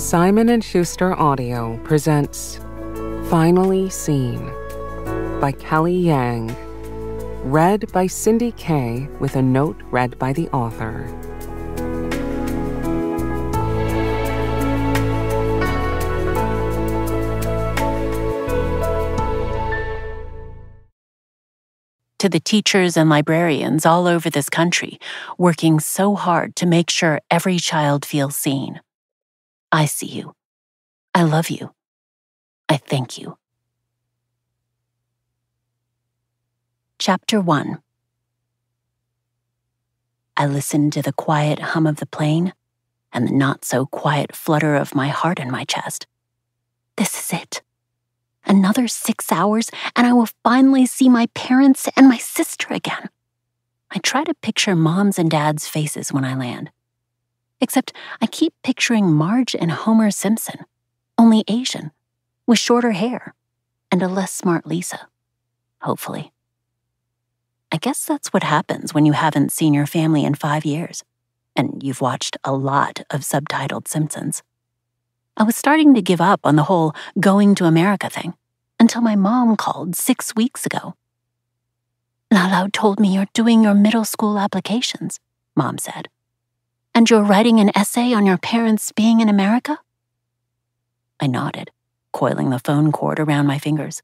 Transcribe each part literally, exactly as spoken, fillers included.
Simon and Schuster Audio presents Finally Seen by Kelly Yang, read by Cindy Kay with a note read by the author. To the teachers and librarians all over this country, working so hard to make sure every child feels seen. I see you. I love you. I thank you. Chapter one. I listened to the quiet hum of the plane and the not-so-quiet flutter of my heart in my chest. This is it. Another six hours, and I will finally see my parents and my sister again. I try to picture Mom's and Dad's faces when I land. Except I keep picturing Marge and Homer Simpson, only Asian, with shorter hair, and a less smart Lisa, hopefully. I guess that's what happens when you haven't seen your family in five years, and you've watched a lot of subtitled Simpsons. I was starting to give up on the whole going to America thing until my mom called six weeks ago. Lao told me you're doing your middle school applications, Mom said. And you're writing an essay on your parents being in America? I nodded, coiling the phone cord around my fingers.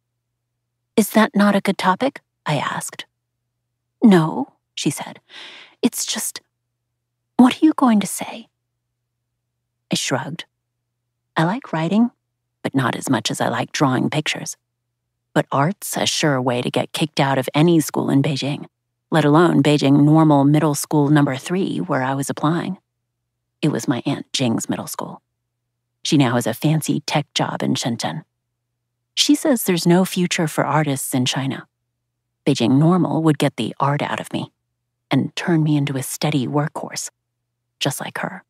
Is that not a good topic? I asked. No, she said. It's just, what are you going to say? I shrugged. I like writing, but not as much as I like drawing pictures. But art's a sure way to get kicked out of any school in Beijing, let alone Beijing Normal Middle School number three, where I was applying. It was my Aunt Jing's middle school. She now has a fancy tech job in Shenzhen. She says there's no future for artists in China. Beijing Normal would get the art out of me and turn me into a steady workhorse, just like her.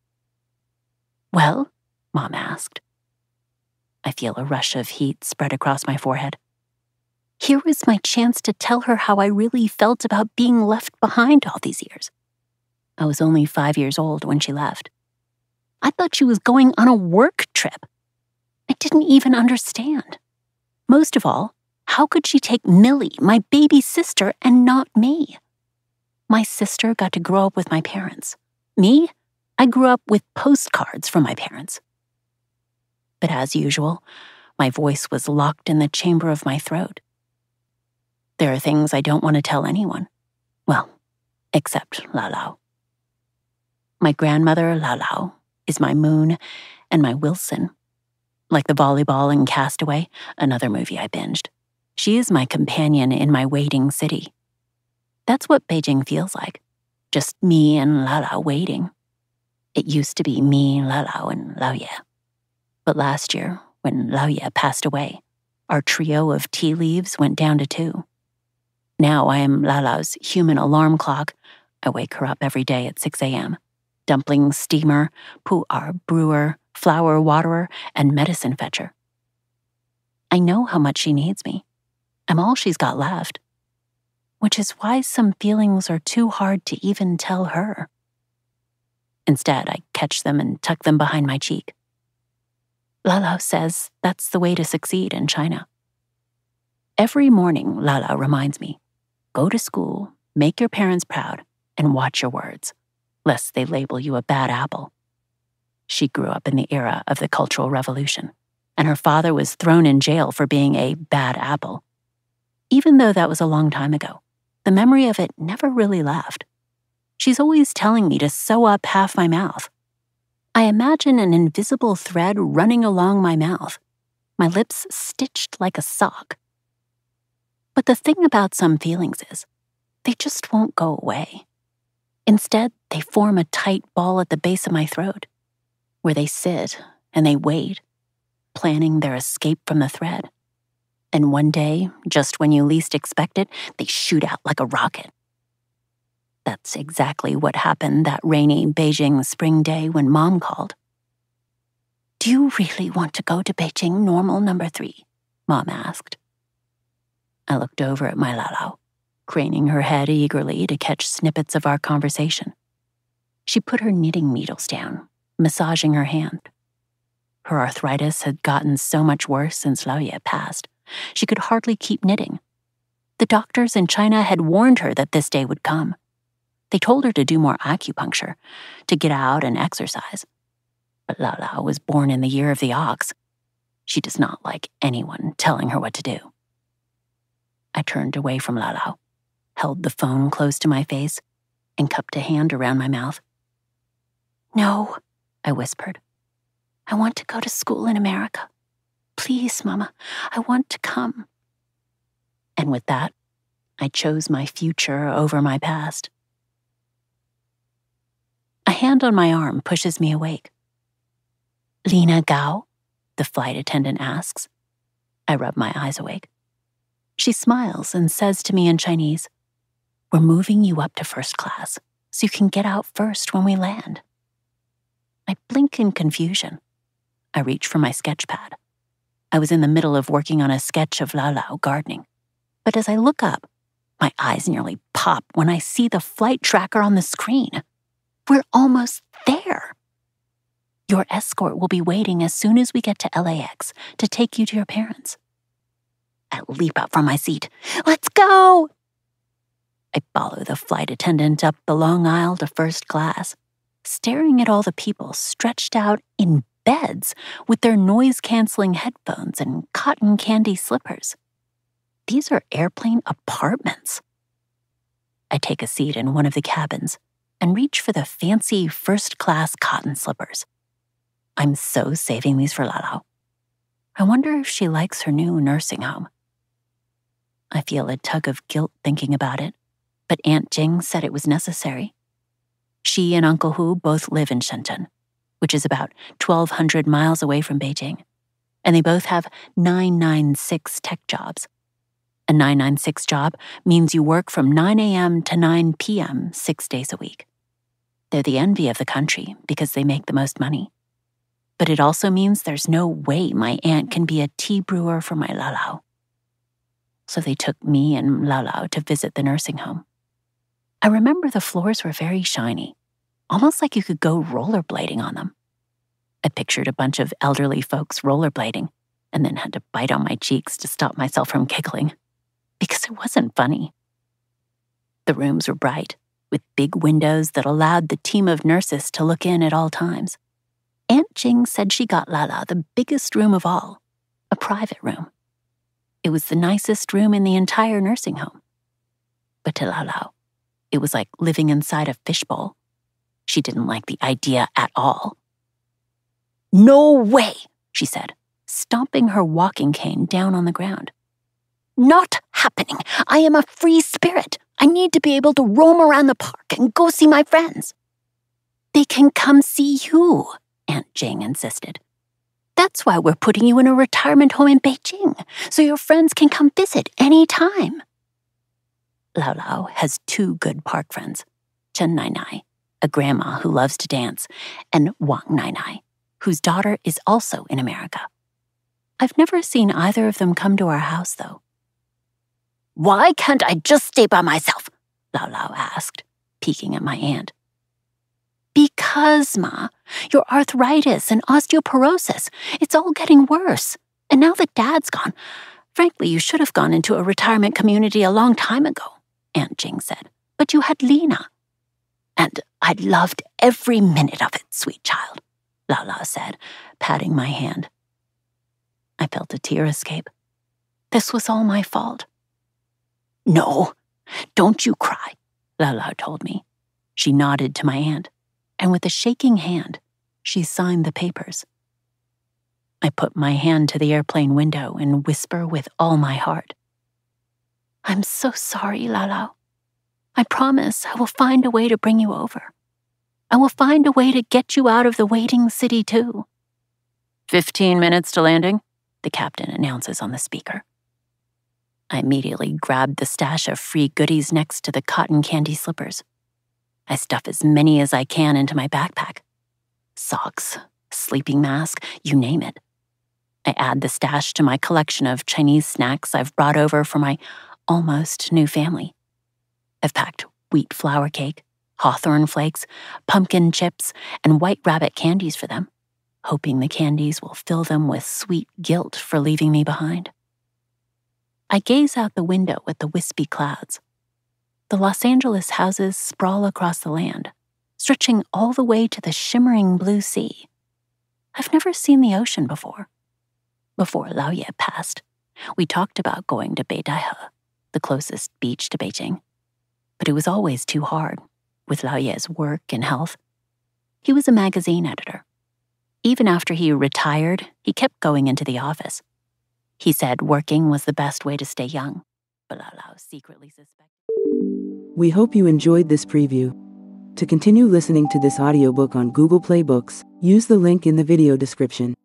Well, Mom asked. I feel a rush of heat spread across my forehead. Here was my chance to tell her how I really felt about being left behind all these years. I was only five years old when she left. I thought she was going on a work trip. I didn't even understand. Most of all, how could she take Millie, my baby sister, and not me? My sister got to grow up with my parents. Me, I grew up with postcards from my parents. But as usual, my voice was locked in the chamber of my throat. There are things I don't want to tell anyone. Well, except Lao Lao. My grandmother, Lao Lao, is my Moon and my Wilson. Like the volleyball in Castaway, another movie I binged. She is my companion in my waiting city. That's what Beijing feels like. Just me and Lao Lao waiting. It used to be me, Lao Lao, and Lao Ye. But last year, when Lao Ye passed away, our trio of tea leaves went down to two. Now I am Lao Lao's human alarm clock. I wake her up every day at six a.m. Dumpling steamer, pu'er brewer, flower waterer, and medicine fetcher. I know how much she needs me. I'm all she's got left. Which is why some feelings are too hard to even tell her. Instead, I catch them and tuck them behind my cheek. Lao Lao says that's the way to succeed in China. Every morning, Lao Lao reminds me, go to school, make your parents proud, and watch your words, lest they label you a bad apple. She grew up in the era of the Cultural Revolution, and her father was thrown in jail for being a bad apple. Even though that was a long time ago, the memory of it never really left. She's always telling me to sew up half my mouth. I imagine an invisible thread running along my mouth, my lips stitched like a sock. But the thing about some feelings is, they just won't go away. Instead, they form a tight ball at the base of my throat, where they sit and they wait, planning their escape from the thread. And one day, just when you least expect it, they shoot out like a rocket. That's exactly what happened that rainy Beijing spring day when Mom called. Do you really want to go to Beijing Normal number three? Mom asked. I looked over at my Lao Lao, craning her head eagerly to catch snippets of our conversation. She put her knitting needles down, massaging her hand. Her arthritis had gotten so much worse since Lao Ye passed. She could hardly keep knitting. The doctors in China had warned her that this day would come. They told her to do more acupuncture, to get out and exercise. But Lao Lao was born in the year of the ox. She does not like anyone telling her what to do. I turned away from Lao Lao, held the phone close to my face, and cupped a hand around my mouth. "No," I whispered. "I want to go to school in America. Please, Mama, I want to come." And with that, I chose my future over my past. A hand on my arm pushes me awake. "Lina Gao?" the flight attendant asks. I rub my eyes awake. She smiles and says to me in Chinese, "We're moving you up to first class, so you can get out first when we land." I blink in confusion. I reach for my sketch pad. I was in the middle of working on a sketch of Lao Lao gardening. But as I look up, my eyes nearly pop when I see the flight tracker on the screen. We're almost there. "Your escort will be waiting as soon as we get to L A X to take you to your parents." I leap up from my seat. "Let's go!" I follow the flight attendant up the long aisle to first class, staring at all the people stretched out in beds with their noise-canceling headphones and cotton candy slippers. These are airplane apartments. I take a seat in one of the cabins and reach for the fancy first-class cotton slippers. I'm so saving these for Lalo. I wonder if she likes her new nursing home. I feel a tug of guilt thinking about it, but Aunt Jing said it was necessary. She and Uncle Hu both live in Shenzhen, which is about twelve hundred miles away from Beijing, and they both have nine ninety-six tech jobs. A nine ninety-six job means you work from nine a.m. to nine p.m. six days a week. They're the envy of the country because they make the most money. But it also means there's no way my aunt can be a tea brewer for my Lalao. So they took me and Lalao to visit the nursing home. I remember the floors were very shiny, almost like you could go rollerblading on them. I pictured a bunch of elderly folks rollerblading and then had to bite on my cheeks to stop myself from giggling, because it wasn't funny. The rooms were bright, with big windows that allowed the team of nurses to look in at all times. Aunt Jing said she got Lala the biggest room of all, a private room. It was the nicest room in the entire nursing home. But to Lala, it was like living inside a fishbowl. She didn't like the idea at all. "No way," she said, stomping her walking cane down on the ground. "Not happening. I am a free spirit. I need to be able to roam around the park and go see my friends." "They can come see you," Aunt Jing insisted. "That's why we're putting you in a retirement home in Beijing, so your friends can come visit any time." Lao Lao has two good park friends, Chen Nai Nai, a grandma who loves to dance, and Wang Nai Nai, whose daughter is also in America. I've never seen either of them come to our house, though. "Why can't I just stay by myself?" Lao Lao asked, peeking at my aunt. "Because, Ma, your arthritis and osteoporosis, it's all getting worse. And now that Dad's gone, frankly, you should have gone into a retirement community a long time ago," Aunt Jing said. "But you had Lina." "And I loved every minute of it, sweet child," Lao Lao said, patting my hand. I felt a tear escape. This was all my fault. "No, don't you cry," Lao Lao told me. She nodded to my aunt, and with a shaking hand, she signed the papers. I put my hand to the airplane window and whisper with all my heart, "I'm so sorry, Lao Lao. I promise I will find a way to bring you over. I will find a way to get you out of the waiting city, too." Fifteen minutes to landing," the captain announces on the speaker. I immediately grabbed the stash of free goodies next to the cotton candy slippers. I stuff as many as I can into my backpack. Socks, sleeping mask, you name it. I add the stash to my collection of Chinese snacks I've brought over for my almost new family. I've packed wheat flour cake, hawthorn flakes, pumpkin chips, and white rabbit candies for them, hoping the candies will fill them with sweet guilt for leaving me behind. I gaze out the window at the wispy clouds. The Los Angeles houses sprawl across the land, stretching all the way to the shimmering blue sea. I've never seen the ocean before. Before Laoye passed, we talked about going to Beidaihe, the closest beach to Beijing. But it was always too hard, with Laoye's work and health. He was a magazine editor. Even after he retired, he kept going into the office. He said working was the best way to stay young, but Lao Lao secretly suspected. We hope you enjoyed this preview. To continue listening to this audiobook on Google Play Books, use the link in the video description.